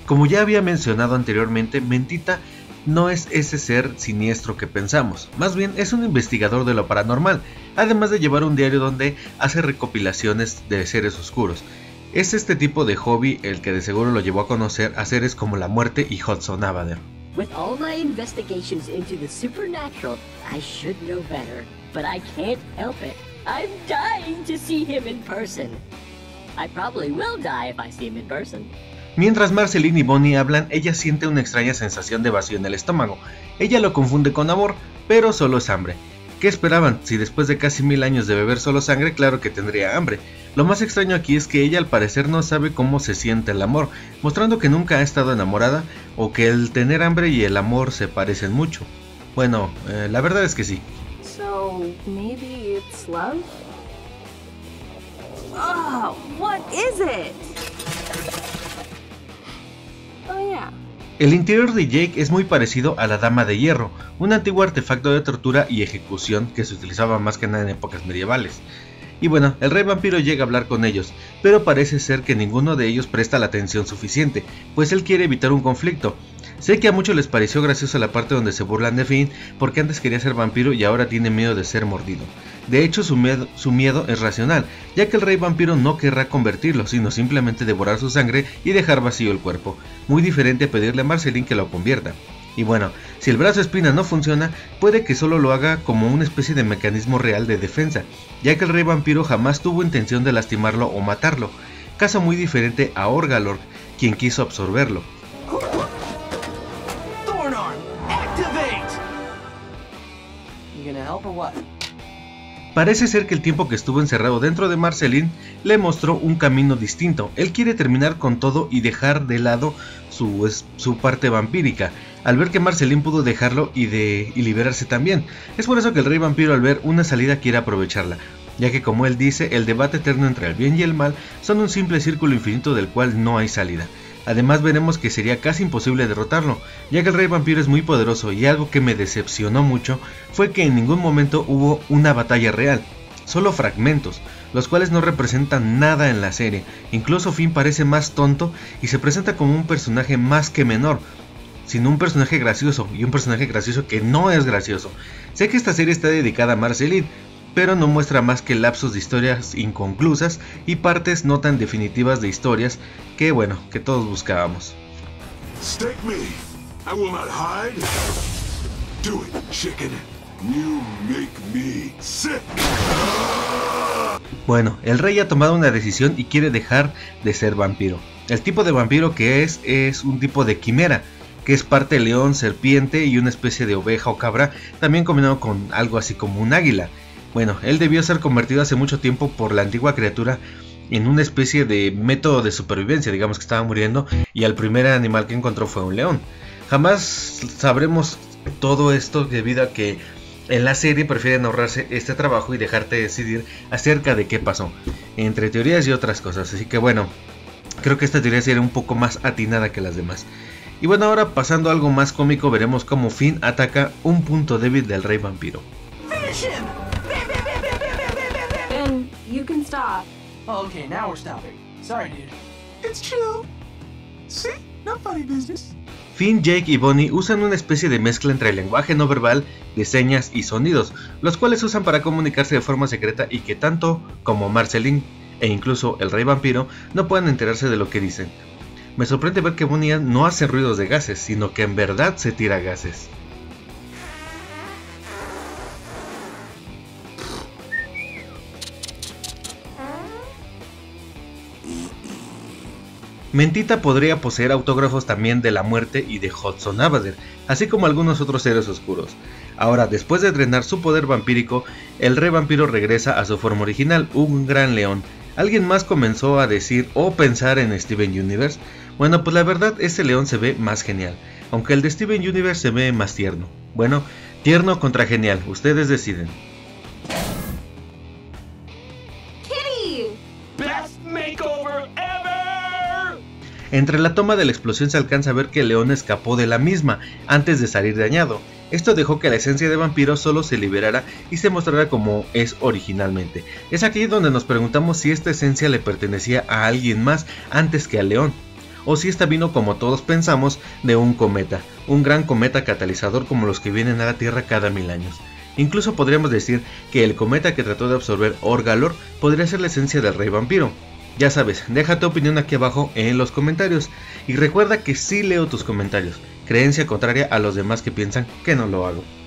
Como ya había mencionado anteriormente, Mentita no es ese ser siniestro que pensamos, más bien es un investigador de lo paranormal, además de llevar un diario donde hace recopilaciones de seres oscuros. Es este tipo de hobby el que de seguro lo llevó a conocer a seres como la muerte y Hudson Abaddon. With all my investigations into the supernatural, I should know better, but I can't help it. I'm dying to see him in person. I probably will die if I see him in person. Mientras Marceline y Bonnie hablan, ella siente una extraña sensación de vacío en el estómago. Ella lo confunde con amor, pero solo es hambre. ¿Qué esperaban? Si después de casi 1000 años de beber solo sangre, claro que tendría hambre. Lo más extraño aquí es que ella al parecer no sabe cómo se siente el amor, mostrando que nunca ha estado enamorada o que el tener hambre y el amor se parecen mucho. Bueno, la verdad es que sí. So, maybe it's love? Oh, what is it? Oh, yeah. El interior de Jake es muy parecido a la Dama de Hierro, un antiguo artefacto de tortura y ejecución que se utilizaba más que nada en épocas medievales. Y bueno, el rey vampiro llega a hablar con ellos, pero parece ser que ninguno de ellos presta la atención suficiente, pues él quiere evitar un conflicto. Sé que a muchos les pareció graciosa la parte donde se burlan de Finn, porque antes quería ser vampiro y ahora tiene miedo de ser mordido. De hecho, su miedo es racional, ya que el rey vampiro no querrá convertirlo, sino simplemente devorar su sangre y dejar vacío el cuerpo, muy diferente a pedirle a Marceline que lo convierta. Y bueno, si el brazo espina no funciona, puede que solo lo haga como una especie de mecanismo real de defensa, ya que el rey vampiro jamás tuvo intención de lastimarlo o matarlo, caso muy diferente a Orgalor, quien quiso absorberlo. Parece ser que el tiempo que estuvo encerrado dentro de Marceline le mostró un camino distinto. Él quiere terminar con todo y dejar de lado su parte vampírica, al ver que Marceline pudo dejarlo y liberarse también. Es por eso que el rey vampiro, al ver una salida, quiere aprovecharla, ya que, como él dice, el debate eterno entre el bien y el mal son un simple círculo infinito del cual no hay salida. Además veremos que sería casi imposible derrotarlo, ya que el rey vampiro es muy poderoso, y algo que me decepcionó mucho fue que en ningún momento hubo una batalla real, solo fragmentos, los cuales no representan nada en la serie. Incluso Finn parece más tonto y se presenta como un personaje más que menor, sino un personaje gracioso, y un personaje gracioso que no es gracioso. Sé que esta serie está dedicada a Marceline, pero no muestra más que lapsos de historias inconclusas y partes no tan definitivas de historias que, bueno, que todos buscábamos. Bueno, el rey ha tomado una decisión y quiere dejar de ser vampiro. El tipo de vampiro que es un tipo de quimera, que es parte león, serpiente y una especie de oveja o cabra, también combinado con algo así como un águila. Bueno, él debió ser convertido hace mucho tiempo por la antigua criatura en una especie de método de supervivencia, digamos que estaba muriendo, y el primer animal que encontró fue un león. Jamás sabremos todo esto debido a que en la serie prefieren ahorrarse este trabajo y dejarte decidir acerca de qué pasó, entre teorías y otras cosas. Así que bueno, creo que esta teoría sería un poco más atinada que las demás. Y bueno, ahora pasando a algo más cómico, veremos cómo Finn ataca un punto débil del rey vampiro. Ben, you can stop. Oh, okay, now we're stopping. Sorry, dude. It's chill. See? No funny business. Finn, Jake y Bonnie usan una especie de mezcla entre el lenguaje no verbal, de señas y sonidos, los cuales usan para comunicarse de forma secreta y que tanto como Marceline e incluso el rey vampiro no puedan enterarse de lo que dicen. Me sorprende ver que Bonnie no hace ruidos de gases, sino que en verdad se tira gases. Mentita podría poseer autógrafos también de la muerte y de Hudson Abaddon, así como algunos otros seres oscuros. Ahora, después de drenar su poder vampírico, el rey vampiro regresa a su forma original, un gran león. ¿Alguien más comenzó a decir o pensar en Steven Universe? Bueno, pues la verdad, este león se ve más genial, aunque el de Steven Universe se ve más tierno. Bueno, tierno contra genial, ustedes deciden. Entre la toma de la explosión se alcanza a ver que el león escapó de la misma antes de salir dañado. Esto dejó que la esencia de vampiro solo se liberara y se mostrara como es originalmente. Es aquí donde nos preguntamos si esta esencia le pertenecía a alguien más antes que al león, o si esta vino como todos pensamos de un cometa, un gran cometa catalizador como los que vienen a la Tierra cada 1000 años. Incluso podríamos decir que el cometa que trató de absorber Orgalor podría ser la esencia del rey vampiro. Ya sabes, deja tu opinión aquí abajo en los comentarios y recuerda que sí leo tus comentarios, creencia contraria a los demás que piensan que no lo hago.